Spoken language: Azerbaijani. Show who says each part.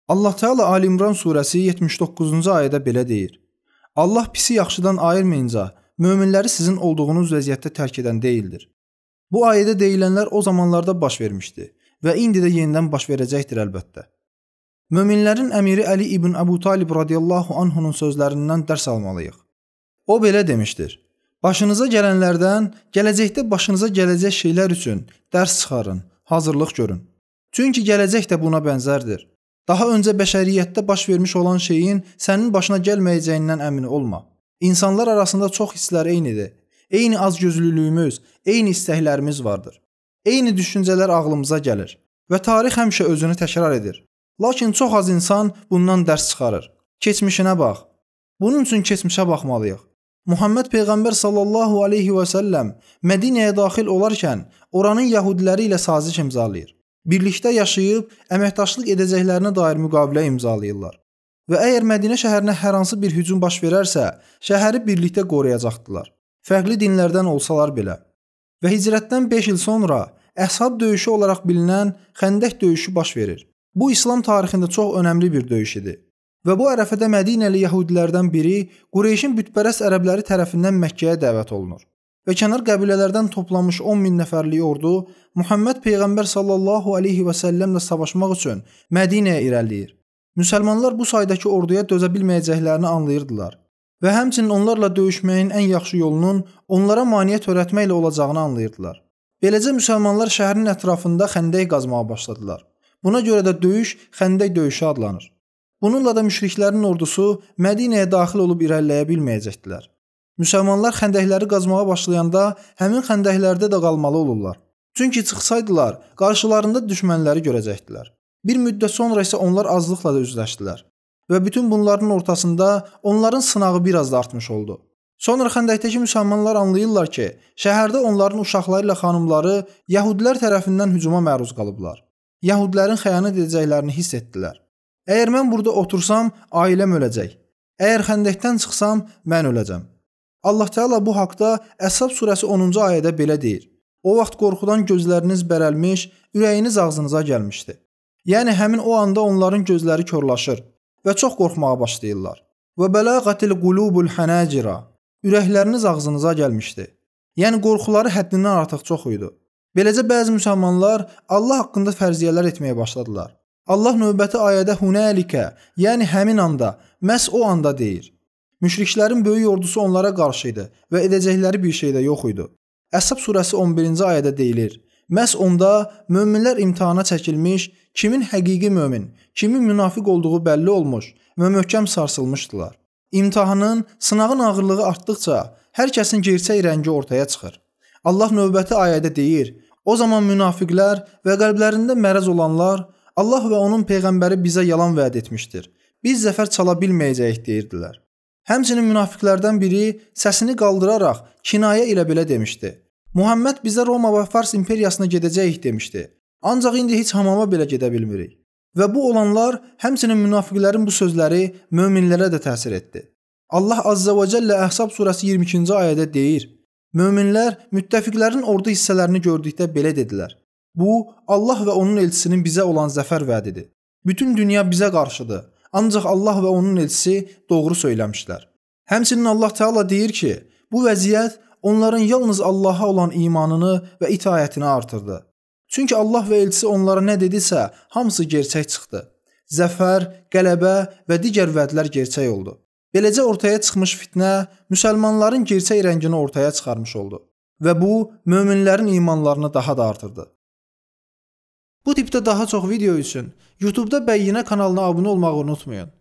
Speaker 1: Allah Teala Ali İmran surəsi 79-cu ayədə belə deyir: Allah pisi yaxşıdan ayırmayınca möminləri sizin olduğunuz vəziyyətdə tərk edən deyildir. Bu ayədə deyilənlər o zamanlarda baş vermişdi və indi də yenidən baş verəcəkdir əlbəttə. Möminlərin əmiri Əli ibn Əbu Talib radiyallahu anhunun sözlərindən dərs almalıyıq. O belə demişdir: Başınıza gələnlərdən, gələcəkdə başınıza gələcək şeylər üçün dərs çıxarın, hazırlıq görün. Çünki gələcək də buna bənzərdir. Daha öncə bəşəriyyətdə baş vermiş olan şeyin sənin başına gəlməyəcəyindən əmin olma. İnsanlar arasında çox hisslər eynidir. Eyni azgözlülüyümüz, eyni istəklərimiz vardır. Eyni düşüncələr ağlımıza gəlir və tarix həmişə özünü təkrar edir. Lakin çox az insan bundan dərs çıxarır. Keçmişinə bax. Bunun üçün keçmişə baxmalıyıq. Muhammed Peyğəmbər sallallahu aleyhi və səlləm Mədinəyə daxil olarkən oranın yəhudiləri ilə saziş imzalayır. Birlikdə yaşayıb əməkdaşlıq edəcəklərinə dair müqavilə imzalayırlar. Və əgər Mədinə şəhərinə hər hansı bir hücum baş verərsə, şəhəri birlikdə qoruyacaqdılar. Fərqli dinlərdən olsalar belə. Və hicrətdən 5 il sonra Əshab döyüşü olaraq bilinən Xəndək döyüşü baş verir. Bu İslam tarixində çox önəmli bir döyüş idi. Və bu ərəfədə Mədinəli yəhudilərdən biri Qureyşin bütpərəst ərəbləri tərəfindən Məkkəyə dəvət olunur. Və kənar qəbilələrdən toplanmış 10 min nəfərlik ordu Muhammed Peyğəmbər sallallahu aleyhi və səlləmlə savaşmaq üçün Mədinəyə irəliləyir. Müsəlmanlar bu saydakı orduya dözə bilməyəcəklərini anlayırdılar və həmçinin onlarla döyüşməyin ən yaxşı yolunun onlara maneə törətməklə olacağını anlayırdılar. Beləcə müsəlmanlar şəhərin ətrafında xəndək qazmağa başladılar. Buna görə də döyüş Xəndək döyüşü adlanır. Bununla da müşriklərin ordusu Mədinəyə daxil olub irəliləyə bilməyəcəkdilər. Müsəlmanlar xəndəkləri qazmağa başlayanda həmin xəndəklərdə də qalmalı olurlar. Çünki çıxsaydılar, qarşılarında düşmənləri görəcəkdilər. Bir müddət sonra isə onlar azlıqla da üzləşdilər. Və bütün bunların ortasında onların sınağı biraz da artmış oldu. Sonra xəndəkdəki müsəlmanlar anlayırlar ki, şəhərdə onların uşaqları ilə xanımları yəhudilər tərəfindən hücuma məruz qalıblar. Yəhudilərin xəyanət edəcəklərini hiss etdilər. Əgər mən burada otursam, ailəm öləcək. Əgər xəndəkdən çıxsam, mən öləcəm. Allah Teala bu haqda Əhzab surəsi 10-cu ayədə belə deyir: O vaxt qorxudan gözləriniz bərəlmiş, ürəyiniz ağzınıza gəlmişdi. Yəni həmin o anda onların gözləri korlaşır və çox qorxmağa başlayırlar. Və bəlağatil qulubul hanacira. Ürəkləriniz ağzınıza gəlmişdi. Yəni qorxuları həddindən artıq çox idi. Beləcə bəzi müsəlmanlar Allah haqqında fərziyyələr etməyə başladılar. Allah növbəti ayədə hunalikə, yəni həmin anda, məhz o anda deyir. Müşriklərin böyük ordusu onlara qarşı idi və edəcəkləri bir şey də yox idi. Əhzab surəsi 11-ci ayədə deyilir: Məhz onda möminlər imtahana çəkilmiş, kimin həqiqi mömin, kimin münafiq olduğu bəlli olmuş və möhkəm sarsılmışdılar. İmtahanın, sınağın ağırlığı artdıqca hər kəsin gerçək rəngi ortaya çıxır. Allah növbəti ayədə deyir: O zaman münafiqlər və qəlblərində mərəz olanlar Allah və onun peyğəmbəri bizə yalan vəd etmişdir. Biz zəfər çala bilməyəcəyik deyirdilər. Həmçinin münafiqlərdən biri səsini qaldıraraq kinayə ilə belə demişdi: Muhammed bizə Roma və Fars imperiyasına gedəcəyik demişdi. Ancaq indi heç hamama belə gedə bilmirik. Və bu olanlar həmçinin münafiqlərin bu sözləri möminlərə də təsir etdi. Allah Azza və Cəllə Əhzab surəsi 22-ci ayədə deyir: Möminlər müttəfiqlərin ordu hissələrini gördükdə belə dedilər: Bu, Allah və onun elçisinin bizə olan zəfər vədidir. Bütün dünya bizə qarşıdır. Ancaq Allah və onun elçisi doğru söyləmişlər. Həmçinin Allah Teala deyir ki, bu vəziyyət onların yalnız Allaha olan imanını və itaətini artırdı. Çünki Allah və elçisi onlara nə dedisə, hamısı gerçək çıxdı. Zəfər, qələbə və digər vədlər gerçək oldu. Beləcə ortaya çıxmış fitnə müsəlmanların gerçək rəngini ortaya çıxarmış oldu. Və bu, möminlərin imanlarını daha da artırdı. Bu tipdə daha çox video üçün YouTube-da Bəyyinə kanalına abunə olmağı unutmayın.